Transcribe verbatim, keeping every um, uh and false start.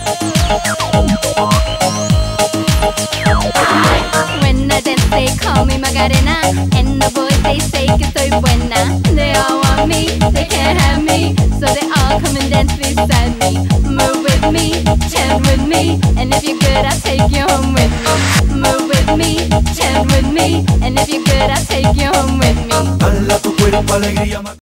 When I dance they call me Macarena, and the boys they say que soy buena. They all want me, they can't have me, so they all come and dance beside me. Move with me, chant with me, and if you're good I'll take you home with me. Move with me, chant with me, and if you're good I'll take you home with me. Dale a tu cuerpo alegría.